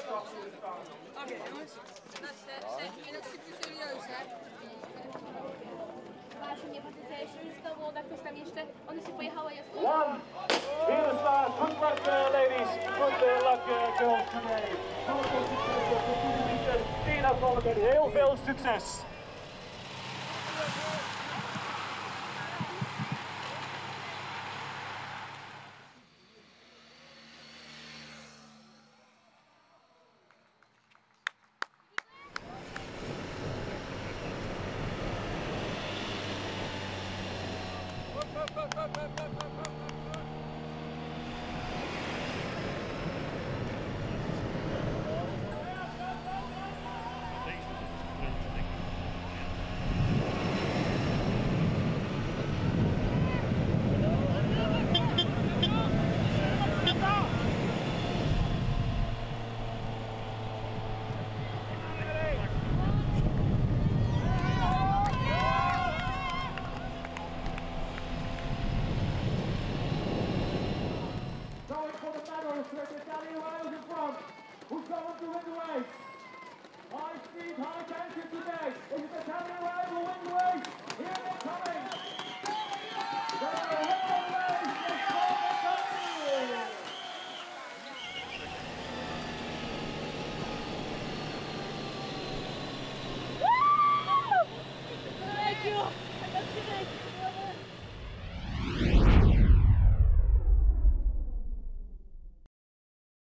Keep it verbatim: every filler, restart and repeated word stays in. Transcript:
Oké jongens, dat is uh, super serieus hè. Vážení participation voda, questa mieste, oni si pojechała jest. One. Here's that. Good luck, uh, ladies. Good uh, luck, uh, girls today. Tina Solomon, heel veel succes. Italian Wales in front. Who's going to win the race? High speed, high tension today. Is it Italian Wales?